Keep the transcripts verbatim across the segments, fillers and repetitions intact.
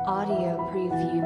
Audio preview.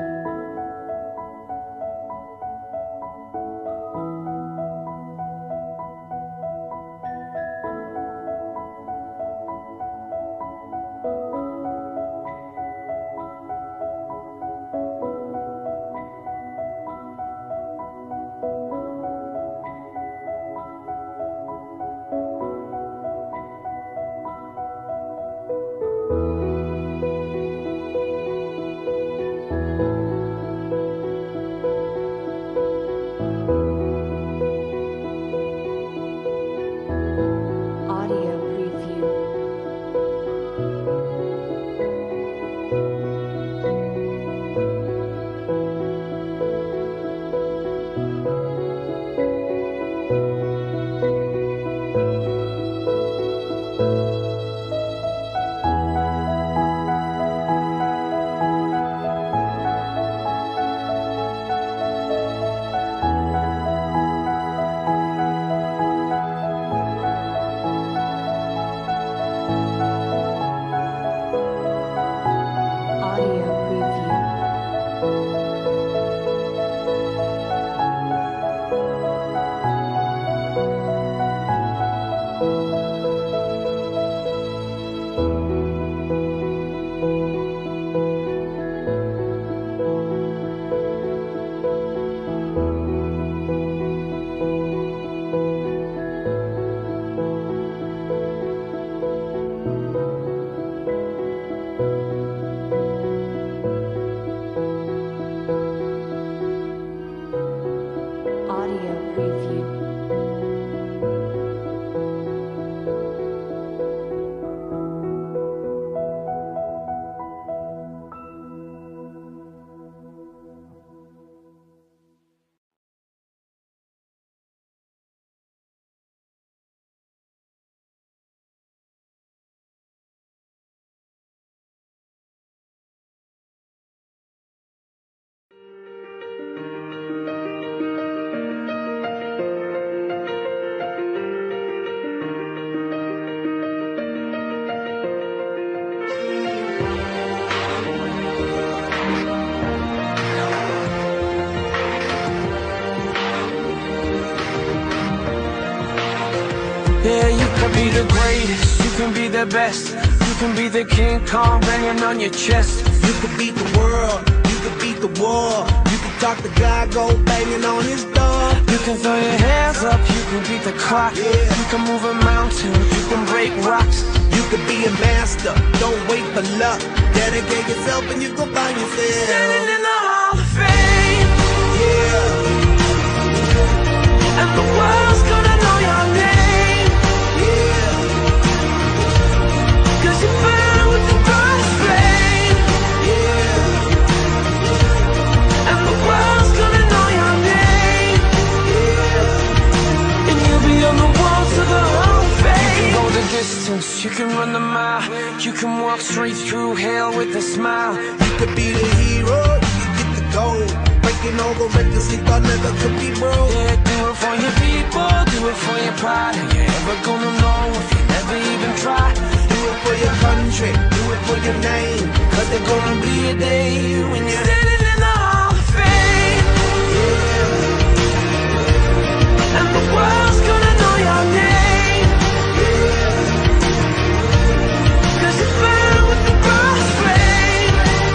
Yeah, you can be the greatest, you can be the best. You can be the King Kong banging on your chest. You can beat the world, you can beat the war. You can talk to God, go banging on his door. You can throw your hands up, you can beat the clock. Yeah. You can move a mountain, you can break rocks. You can be a master, don't wait for luck. Dedicate yourself and you can find yourself Standing in the Hall of Fame. Yeah. And the world's gonna know your name. Cause you burn with the brightest flame. Yeah. And the world's gonna know your name. Yeah. And you'll be on the walls of the Hall of Fame. You can go the distance, you can run the mile. You can walk straight through hell with a smile. You could be the hero, you can get the gold. Breaking all the records you thought never could be broke. Yeah, do it for your people, do it for your pride. Are you ever gonna know if you never even try? Do it for your country, do it for your name. Cause there's gonna be a day when you're standing in the Hall of Fame. Yeah. And the world's gonna know your name. Yeah. Cause you burn with the brightest flame.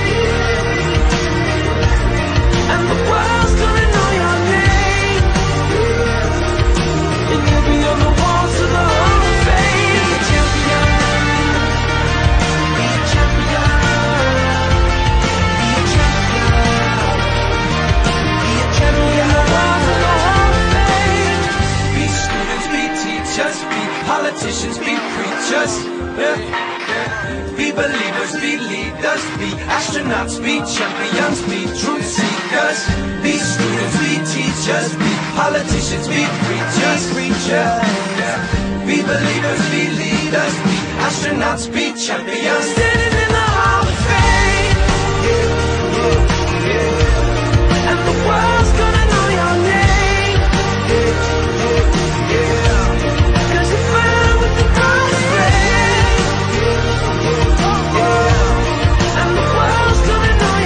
Yeah. And the world's gonna know your name. Yeah. And you'll be on the walls of the Hall of Fame. Be a champion. Be a champion. Be a champion. Be a champion. The walls of the Hall of Fame. Be students, be teachers, be politicians, be preachers. Yeah. Be believers, be leaders, be astronauts, be champions, be truth seekers. Be students, be teachers, be politicians, be preachers, preachers. Yeah. Be believers, be leaders, be astronauts, be champions. Standing in the Hall of Fame. Yeah, yeah, yeah. And the world's gonna know your name. Yeah, yeah, yeah. Cause you burn with the brightest flame. Yeah, yeah, yeah. And the world's gonna know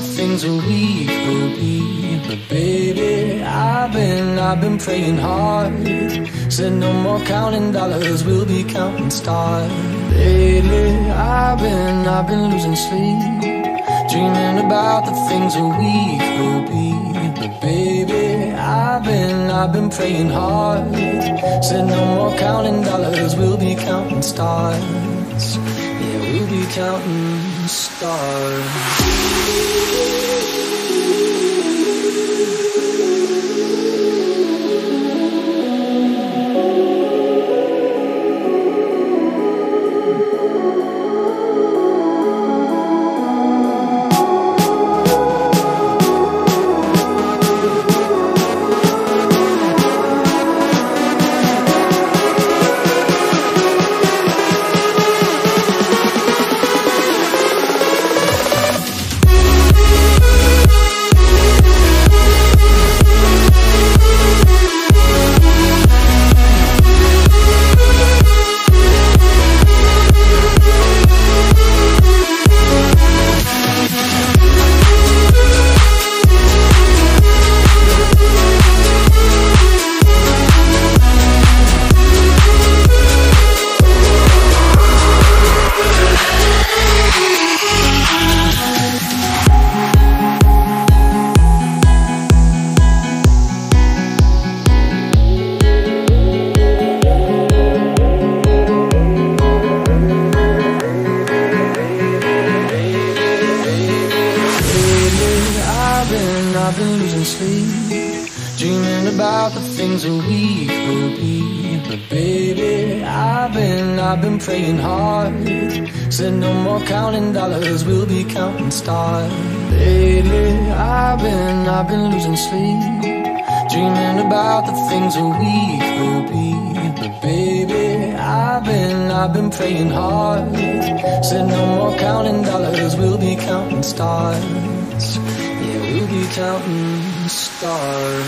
the things that we could be. But baby, I've been, I've been praying hard. Said no more counting dollars, we'll be counting stars. Lately, I've been, I've been losing sleep, dreaming about the things that we could be. But baby, I've been, I've been praying hard. Said no more counting dollars, we'll be counting stars. Yeah, we'll be counting stars. I've been losing sleep, dreaming about the things that we could be. But baby, I've been, I've been praying hard. Said no more counting dollars, we'll be counting stars. Lately, I've been, I've been losing sleep, dreaming about the things that we could be. But baby, I've been, I've been praying hard. Said no more counting dollars, we'll be counting stars. We'll be counting stars.